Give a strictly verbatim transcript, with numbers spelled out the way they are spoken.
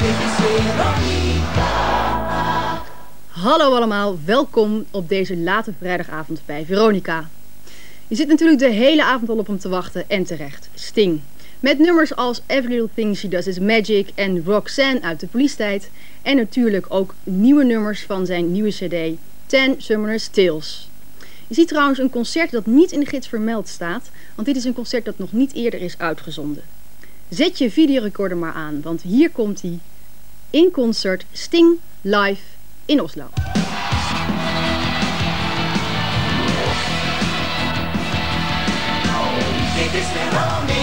Hallo allemaal, welkom op deze late vrijdagavond bij Veronica. Je zit natuurlijk de hele avond al op hem te wachten en terecht. Sting. Met nummers als Every Little Thing She Does Is Magic en Roxanne uit de Police-tijd. En natuurlijk ook nieuwe nummers van zijn nieuwe cd Ten Summoner's Tales. Je ziet trouwens een concert dat niet in de gids vermeld staat, want dit is een concert dat nog niet eerder is uitgezonden. Zet je videorecorder maar aan, want hier komt hij in concert Sting live in Oslo. Dit is Veronica.